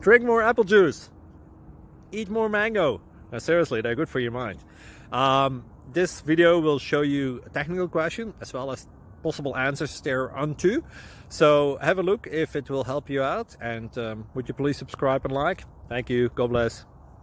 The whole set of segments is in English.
Drink more apple juice. Eat more mango. No, seriously, they're good for your mind. This video will show you a technical question as well as possible answers thereunto. So have a look if it will help you out, and would you please subscribe and like? Thank you. God bless.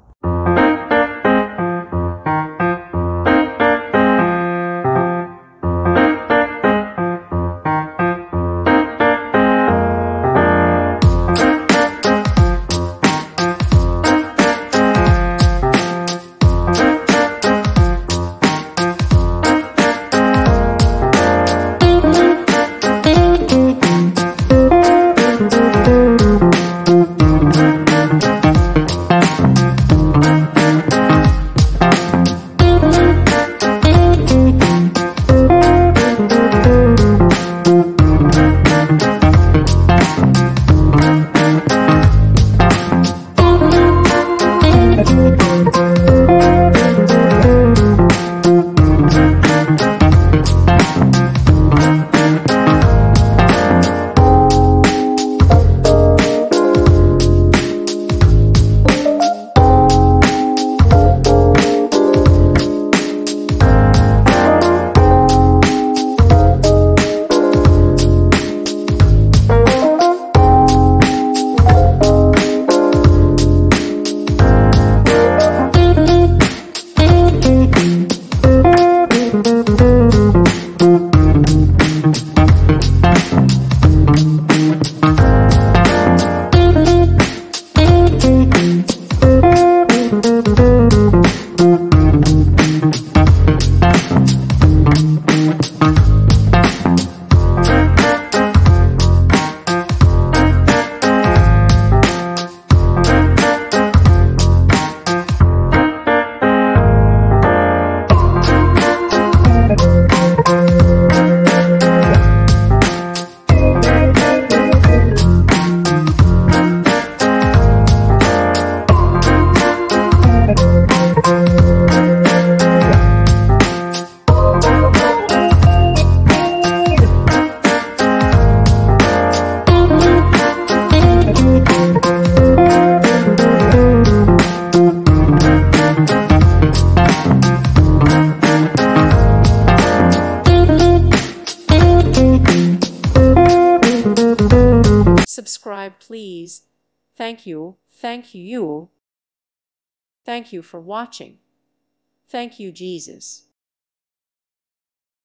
Subscribe, please. Thank you. Thank you. Thank you for watching. Thank you, Jesus.